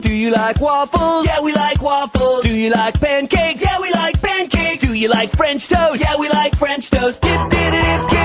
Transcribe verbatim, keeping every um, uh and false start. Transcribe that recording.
Do you like waffles? Yeah, we like waffles. Do you like pancakes? Yeah, we like pancakes. Do you like French toast? Yeah, we like French toast. Dip, dip, dip, dip.